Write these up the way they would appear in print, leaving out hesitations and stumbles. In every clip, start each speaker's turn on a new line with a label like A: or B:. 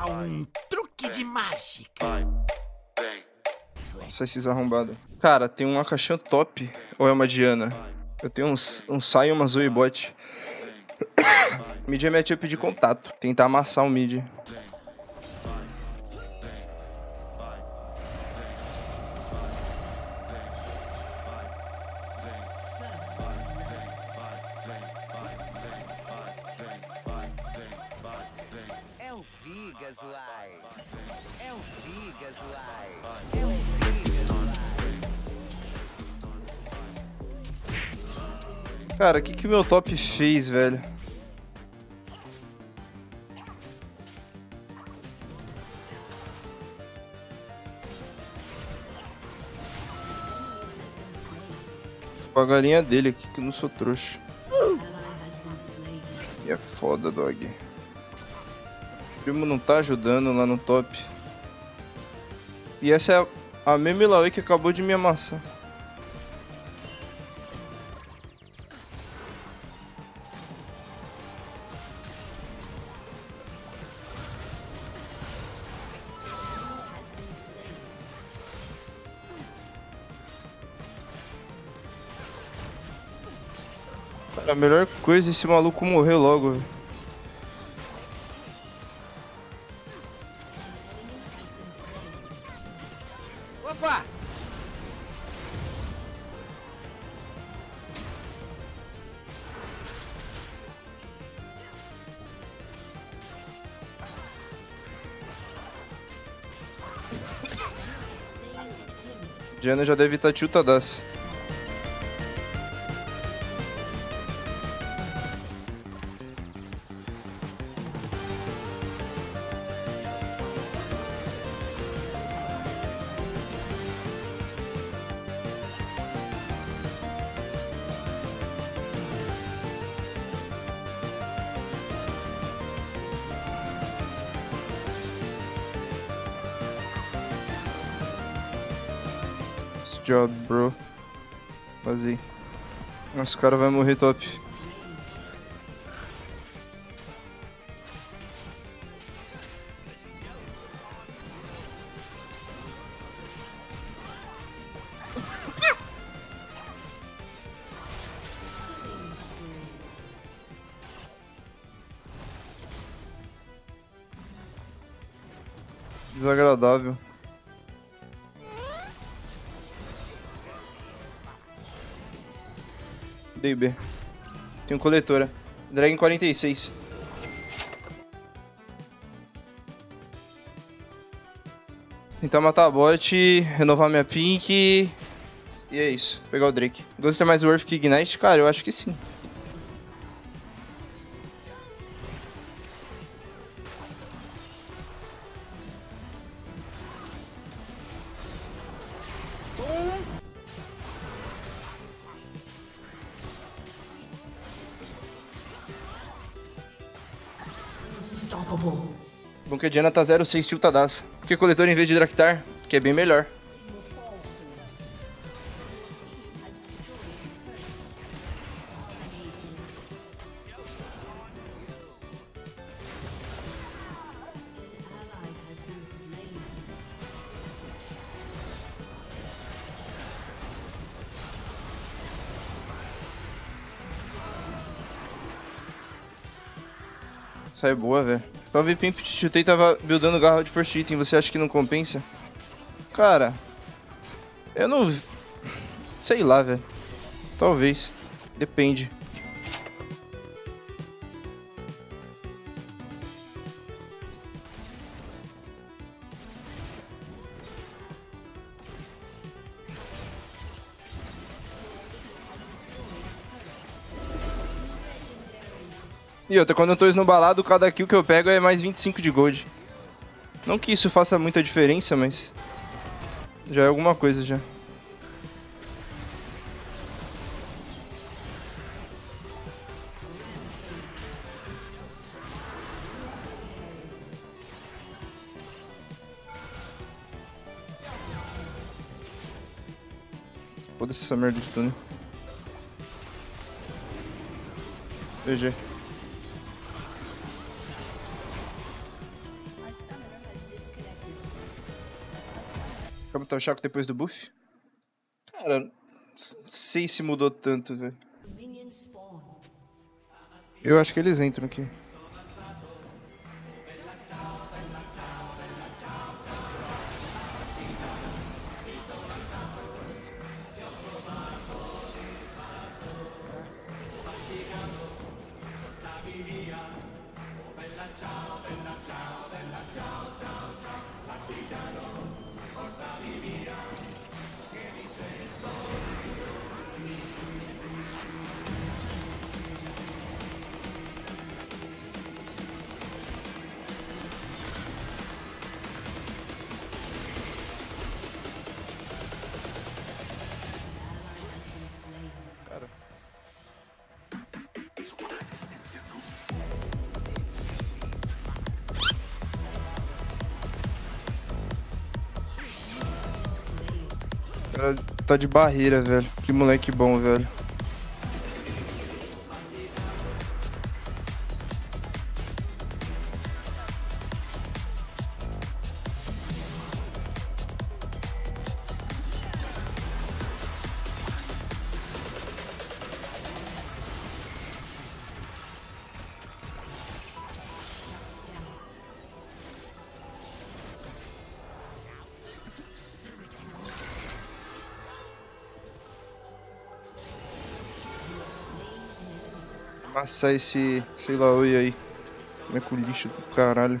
A: a um truque de mágica.
B: Nossa, esses arrombados. Cara, tem uma caixinha top. Ou é uma Diana? Eu tenho um Sai e uma Zoe bot. Mid é matchup de contato. Tentar amassar o mid.
C: É o Vigas, uai. É o Vigas, uai. É o Vigas, uai.
B: Cara, o que meu top fez, velho? Com a galinha dele aqui, que eu não sou trouxa. E é foda, dog. O primo não tá ajudando lá no top. E essa é a mesma Ilaoi que acabou de me amassar. Cara, a melhor coisa é esse maluco morrer logo, velho.
C: Opa!
B: Diana já deve estar tiltadaça. Nice job, bro. Vazei. Nossa, o cara vai morrer top. Desagradável. Dei B. Tem um coletora. Dragon 46. Tentar matar a bot, renovar minha pink. E é isso. Pegar o Drake. Ghost é mais worth que Ignite? Cara, eu acho que sim. Bom que a Diana tá 0,6 tiltadaça. Porque coletor em vez de Draktar, que é bem melhor. Essa é boa, velho. Tava ver Pimp chutei e tava buildando garra de first item. Você acha que não compensa? Cara, eu não... sei lá, velho. Talvez. Depende. E outra, quando eu tô esnobalado, cada kill que eu pego é mais 25 de gold. Não que isso faça muita diferença, mas... já é alguma coisa, já. Foda-se essa merda de túnel. GG. tá o Chaco depois do buff? Cara, não sei se mudou tanto, velho. Eu acho que eles entram aqui. Cara. Cara, tá de barreira, velho. Que moleque bom, velho. Amassar esse, sei lá, oi aí. Como é que o lixo do caralho.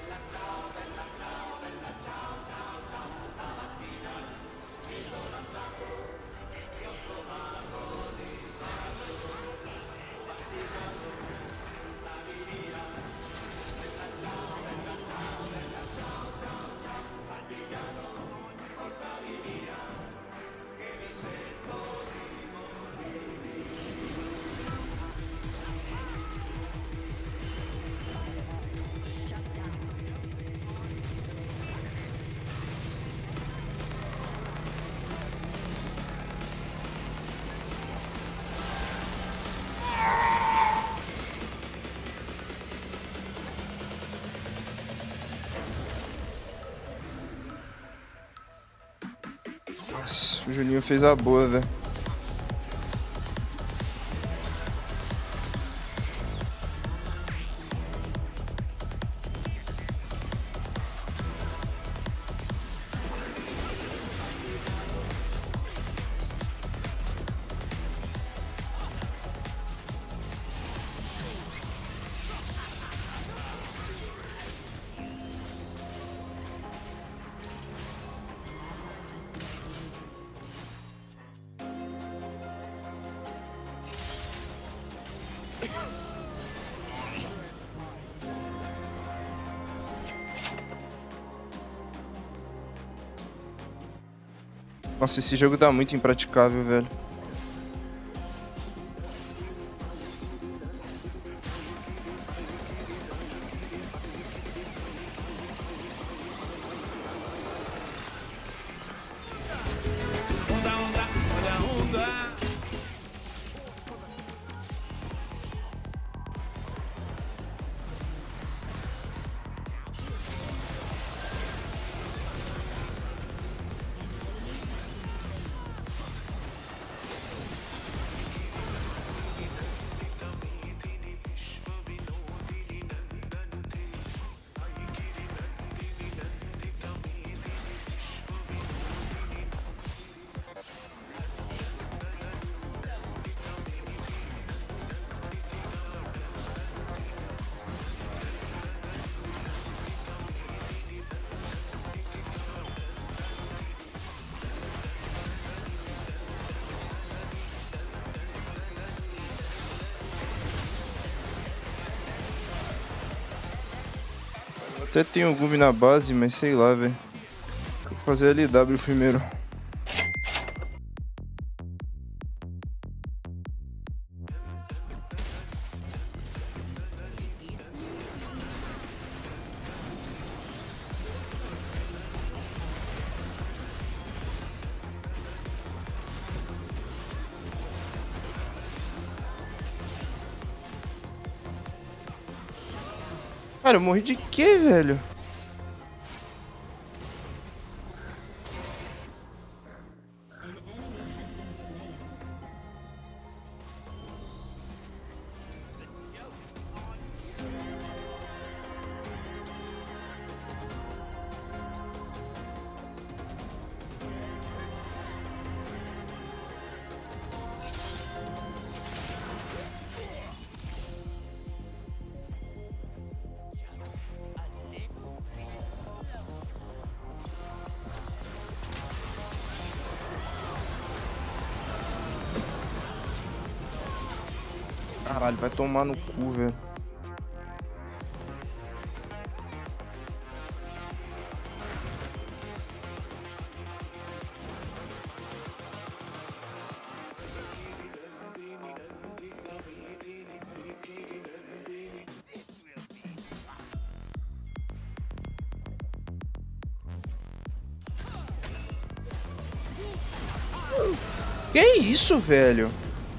B: Nossa, o Juninho fez a boa, velho. Nossa, esse jogo tá muito impraticável, velho. Até tem um Gumi na base, mas sei lá, velho. Vou fazer LW primeiro. Cara, eu morri de quê, velho? Caralho, vai tomar no cu, velho. Que isso, velho?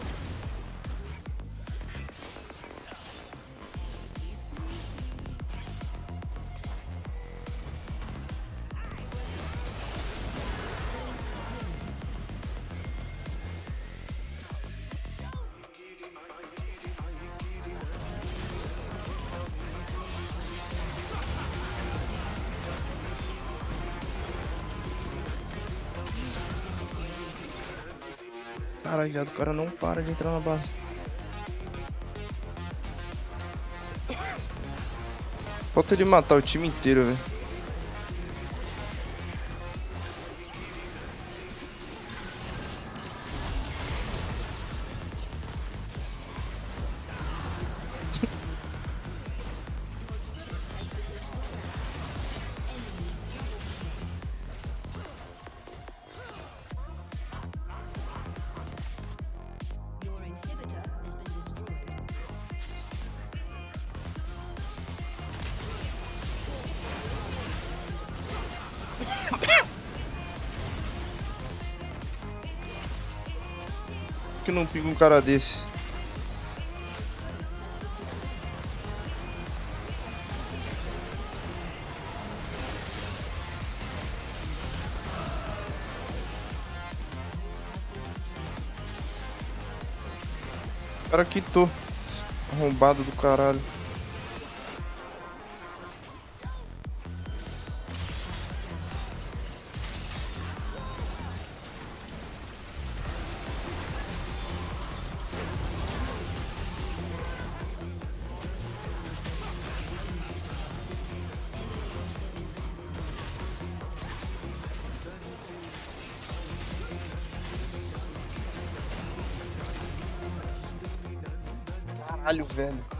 B: Caralho, viado, o cara não para de entrar na base. Falta ele matar o time inteiro, velho.
D: Your inhibitor has been destroyed.
B: Por que não pica um cara desse? O cara quitou. Arrombado do caralho. Caralho, velho.